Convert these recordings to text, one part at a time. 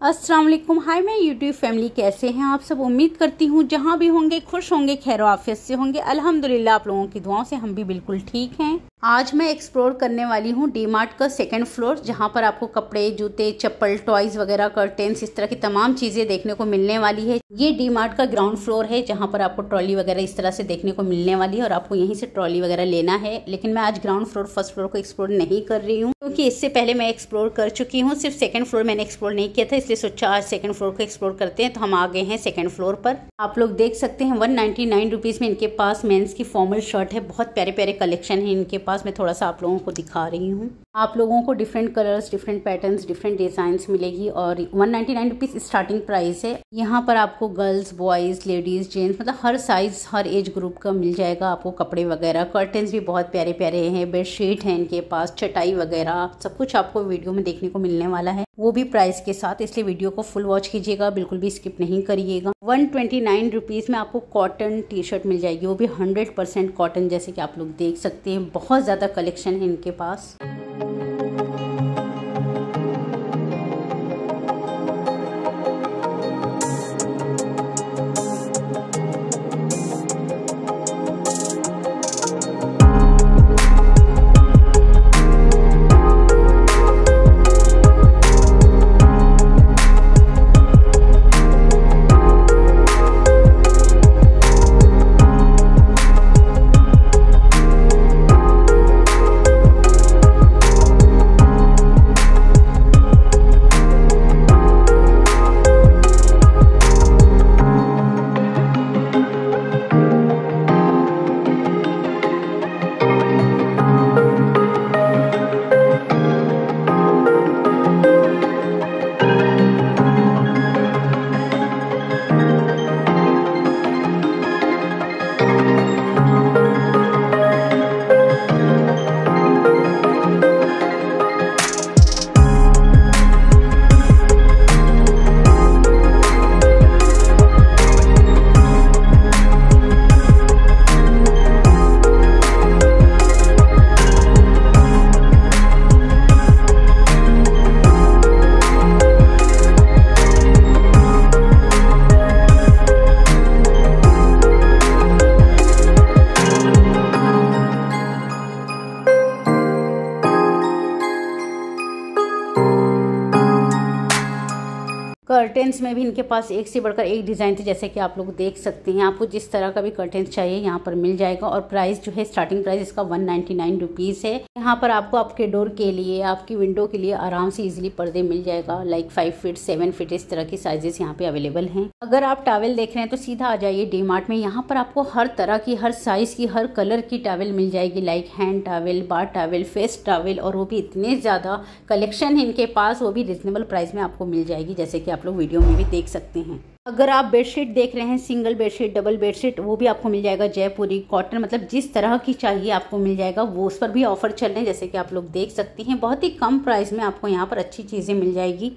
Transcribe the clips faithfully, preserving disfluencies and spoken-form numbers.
अस्सलाम वालेकुम। हाय मैं यूट्यूब फैमिली, कैसे हैं आप सब। उम्मीद करती हूँ जहाँ भी होंगे खुश होंगे, खैर आफियत से होंगे। अल्हम्दुलिल्लाह आप लोगों की दुआओं से हम भी बिल्कुल ठीक हैं। आज मैं एक्सप्लोर करने वाली हूँ डी मार्ट का सेकंड फ्लोर, जहाँ पर आपको कपड़े, जूते, चप्पल, टॉयज वगैरह, कर्टेन्स, इस तरह की तमाम चीजें देखने को मिलने वाली है। ये डी मार्ट का ग्राउंड फ्लोर है, जहाँ पर आपको ट्रॉली वगैरह इस तरह से देखने को मिलने वाली है और आपको यहीं से ट्रॉली वगैरह लेना है। लेकिन मैं आज ग्राउंड फ्लोर फर्स्ट फ्लोर को एक्सप्लोर नहीं कर रही हूँ, क्योंकि इससे पहले मैं एक्सप्लोर कर चुकी हूँ। सिर्फ सेकंड फ्लोर मैंने एक्सप्लोर नहीं किया था, इसलिए सोचा आज सेकंड फ्लोर को एक्सप्लोर करते हैं। तो हम आ गए हैं सेकंड फ्लोर पर। आप लोग देख सकते हैं वन नाइनटी नाइन रुपीज में इनके पास मेंस की फॉर्मल शर्ट है। बहुत प्यारे प्यारे कलेक्शन है इनके पास। मैं थोड़ा सा आप लोगों को दिखा रही हूँ। आप लोगों को different colours, different patterns, different designs मिलेगी और one ninety nine rupees starting price है। यहाँ पर आपको गर्ल्स, बॉयज, लेडीज, जेंट्स, मतलब हर साइज, हर एज ग्रुप का मिल जाएगा आपको कपड़े वगैरह। कर्टेन्स भी बहुत प्यारे प्यारे हैं, बेडशीट है इनके पास, चटाई वगैरह, सब कुछ आपको वीडियो में देखने को मिलने वाला है, वो भी प्राइस के साथ। इसलिए वीडियो को फुल वॉच कीजिएगा, बिल्कुल भी स्किप नहीं करिएगा। वन ट्वेंटी नाइन रुपीज में आपको कॉटन टी शर्ट मिल जाएगी, वो भी हंड्रेड परसेंट कॉटन, जैसे कि आप लोग देख सकते हैं। बहुत ज्यादा कलेक्शन है इनके पास। कर्टेन्स में भी इनके पास एक से बढ़कर एक डिज़ाइन थे, जैसे कि आप लोग देख सकते हैं। आपको जिस तरह का भी कर्टेन्स चाहिए यहाँ पर मिल जाएगा। और प्राइस जो है, स्टार्टिंग प्राइस इसका वन नाइनटी नाइन रुपीज़ है। यहाँ पर आपको आपके डोर के लिए, आपकी विंडो के लिए आराम से इजीली पर्दे मिल जाएगा। Like five feet, seven feet, इस तरह की साइजेस यहाँ पे अवेलेबल हैं। अगर आप टॉवेल देख रहे हैं तो सीधा आ जाइए डी मार्ट में। यहाँ पर आपको हर तरह की, हर साइज की, हर कलर की टॉवेल मिल जाएगी। Like hand towel, bar towel, face towel, और वो भी इतने ज़्यादा कलेक्शन है इनके पास, वो भी रिजनेबल प्राइस में आपको मिल जाएगी, जैसे कि आप लोग वीडियो में भी देख सकते हैं। अगर आप बेडशीट देख रहे हैं, सिंगल बेडशीट, डबल बेडशीट, वो भी आपको मिल जाएगा। जयपुरी, कॉटन, मतलब जिस तरह की चाहिए आपको मिल जाएगा। वो उस पर भी ऑफर चल रहे हैं, जैसे कि आप लोग देख सकती हैं। बहुत ही कम प्राइस में आपको यहाँ पर अच्छी चीजें मिल जाएगी।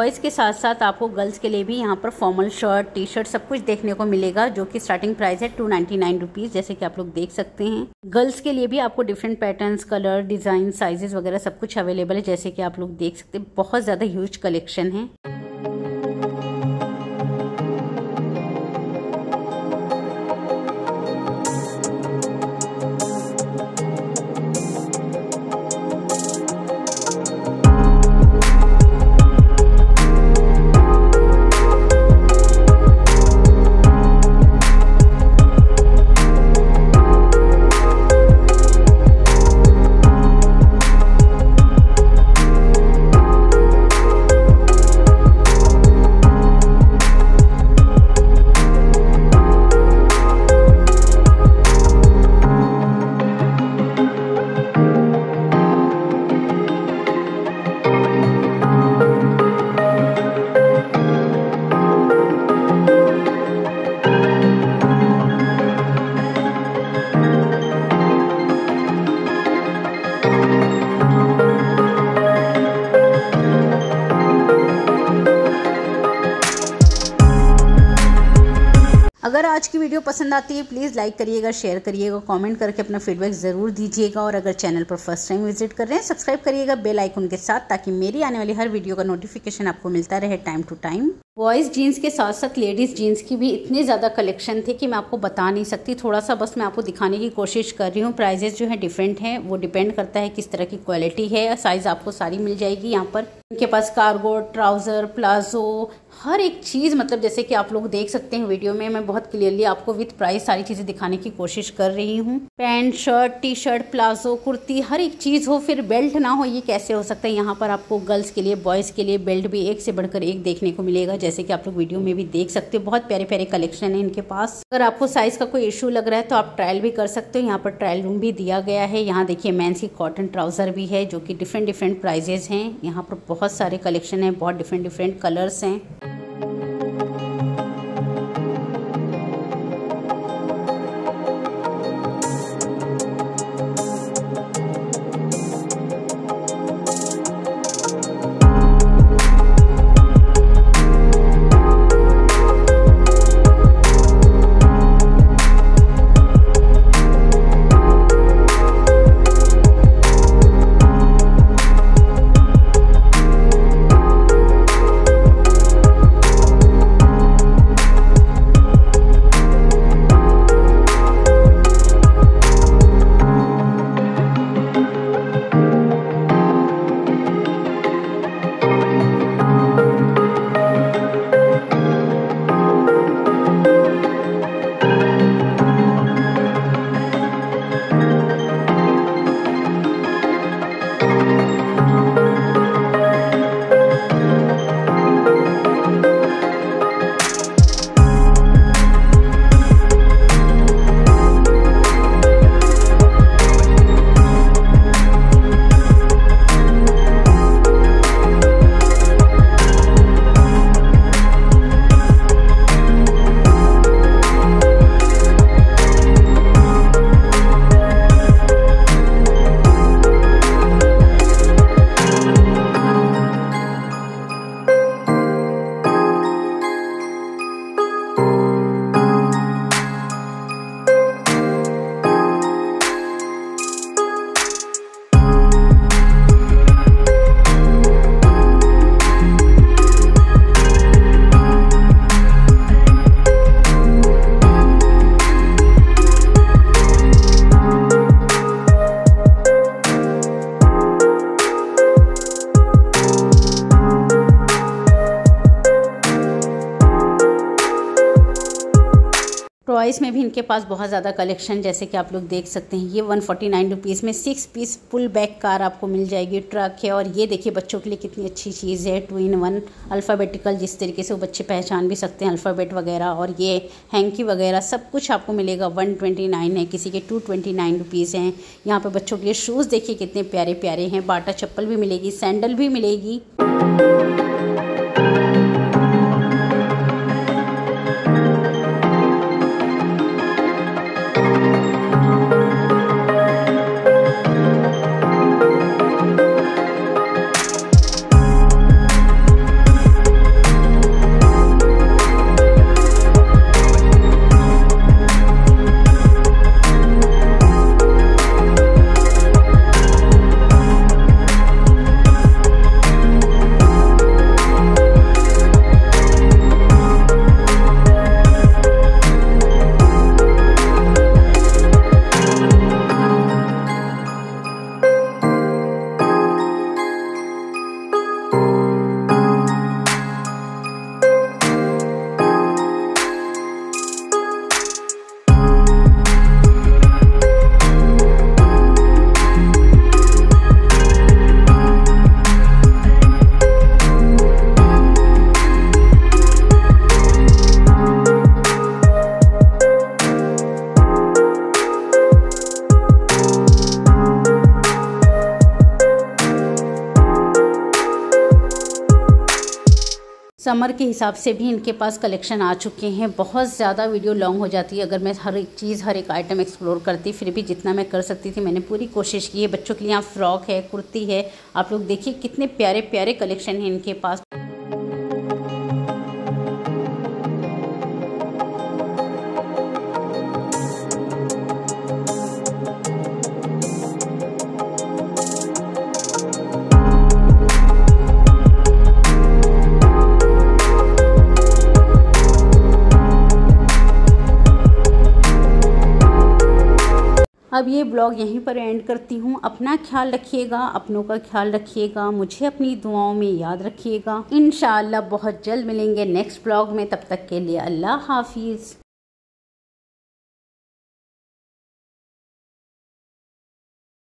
बॉयज़ के साथ साथ आपको गर्ल्स के लिए भी यहाँ पर फॉर्मल शर्ट, टी शर्ट सब कुछ देखने को मिलेगा, जो कि स्टार्टिंग प्राइस है टू नाइन्टी नाइन रुपीज़, जैसे कि आप लोग देख सकते हैं। गर्ल्स के लिए भी आपको different patterns, colour, design, sizes वगैरह सब कुछ अवेलेबल है, जैसे कि आप लोग देख सकते हैं। बहुत ज़्यादा ह्यूज कलेक्शन है। अगर आज की वीडियो पसंद आती है प्लीज़ लाइक करिएगा, शेयर करिएगा, कमेंट करके अपना फीडबैक ज़रूर दीजिएगा। और अगर चैनल पर फर्स्ट टाइम विजिट कर रहे हैं सब्सक्राइब करिएगा बेल आइकन के साथ, ताकि मेरी आने वाली हर वीडियो का नोटिफिकेशन आपको मिलता रहे time to time. Boys jeans के साथ साथ लेडीज़ जीन्स की भी इतने ज़्यादा कलेक्शन थे कि मैं आपको बता नहीं सकती। थोड़ा सा बस मैं आपको दिखाने की कोशिश कर रही हूँ। प्राइजेस जो है डिफरेंट हैं, वो डिपेंड करता है किस तरह की क्वालिटी है। साइज़ आपको सारी मिल जाएगी यहाँ पर। इनके पास कार्गो, ट्राउज़र, प्लाजो, हर एक चीज़, मतलब जैसे कि आप लोग देख सकते हैं वीडियो में, मैं बहुत क्लियरली आपको विथ प्राइस सारी चीज़ें दिखाने की कोशिश कर रही हूँ। Pant, shirt, T shirt, palazzo, kurti, हर एक चीज़ हो, फिर बेल्ट ना हो, ये कैसे हो सकता है। यहाँ पर आपको गर्ल्स के लिए, बॉयज़ के लिए बेल्ट भी एक से बढ़कर एक देखने को मिलेगा, जैसे कि आप लोग वीडियो में भी देख सकते हो। बहुत प्यारे प्यारे कलेक्शन है इनके पास। अगर आपको साइज़ का कोई इशू लग रहा है तो आप ट्रायल भी कर सकते हो। यहाँ पर ट्रायल रूम भी दिया गया है। यहाँ देखिए मेंस की कॉटन ट्राउज़र भी है, जो कि डिफरेंट डिफरेंट प्राइजेज हैं। यहाँ पर बहुत सारे कलेक्शन है, बहुत डिफरेंट डिफरेंट कलर्स हैं। टॉयज़ में भी इनके पास बहुत ज़्यादा कलेक्शन, जैसे कि आप लोग देख सकते हैं। ये वन फोर्टी नाइन रुपीज़ में six piece full back car आपको मिल जाएगी, ट्रक है। और ये देखिए बच्चों के लिए कितनी अच्छी चीज़ है, टू इन वन अल्फ़ाबेटिकल, जिस तरीके से वो बच्चे पहचान भी सकते हैं अल्फ़ाबेट वगैरह। और ये हैंकी वगैरह सब कुछ आपको मिलेगा। वन ट्वेंटी नाइन है, किसी के टू ट्वेंटी नाइन रुपीज़ हैं। यहाँ पर बच्चों के लिए शूज़ देखिए कितने प्यारे प्यारे हैं। बाटा चप्पल भी मिलेगी, सैंडल भी मिलेगी। समर के हिसाब से भी इनके पास कलेक्शन आ चुके हैं। बहुत ज़्यादा वीडियो लॉन्ग हो जाती है अगर मैं हर एक चीज़ हर एक आइटम एक्सप्लोर करती, फिर भी जितना मैं कर सकती थी मैंने पूरी कोशिश की है। बच्चों के लिए यहाँ फ्रॉक है, कुर्ती है, आप लोग देखिए कितने प्यारे प्यारे कलेक्शन है इनके पास। अब ये ब्लॉग यहीं पर एंड करती हूँ। अपना ख्याल रखिएगा, अपनों का ख्याल रखिएगा, मुझे अपनी दुआओं में याद रखिएगा। इंशाअल्लाह बहुत जल्द मिलेंगे नेक्स्ट ब्लॉग में, तब तक के लिए अल्लाह हाफिज़।